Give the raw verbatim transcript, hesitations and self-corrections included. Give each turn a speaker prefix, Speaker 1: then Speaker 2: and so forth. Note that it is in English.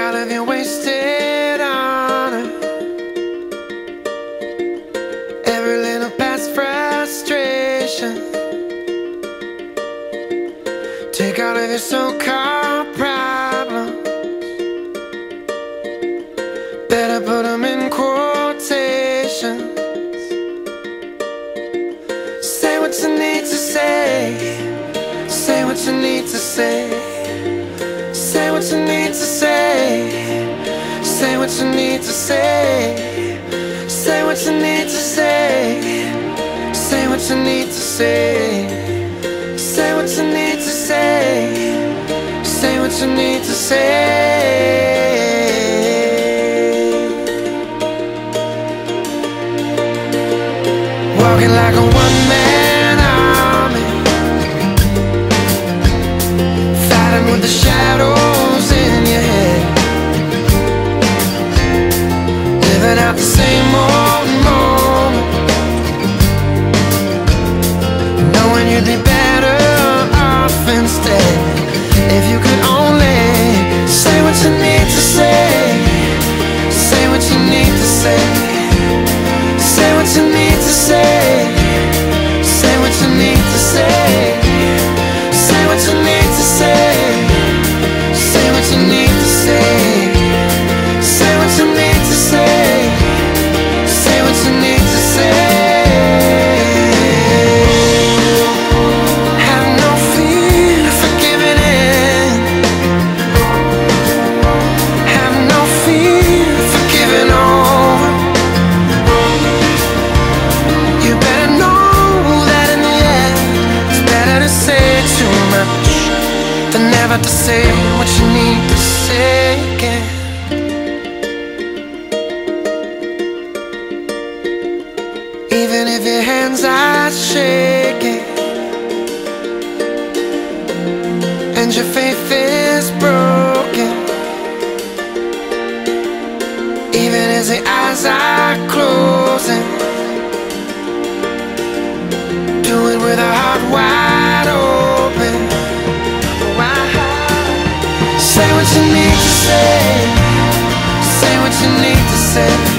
Speaker 1: all of your wasted honor, every little past frustration. Take all of your so-called problems, better put them in quotations. Say what you need to say, say what you need to say, say what you need to say, say what you need to say, say what you need to say, say what you need to say, say what you need to say, say what you need to say. Walking like a one-man army, fighting with the shadows in your head, living out the same old moment, knowing you'd be better off instead if you could only say what you need to say, say what you need to say, say what you need to say, say what you need to say, say what you need to say, say what you need to say, say what you need to say, say what you need to say. Have no fear for giving in, have no fear for giving over. You better know that in the end it's better to say too much than never to say what you need to say again. Even if your hands are shaking and your faith is broken, even as the eyes are closing, do it with a heart wide open. Say what you need to say, say what you need to say,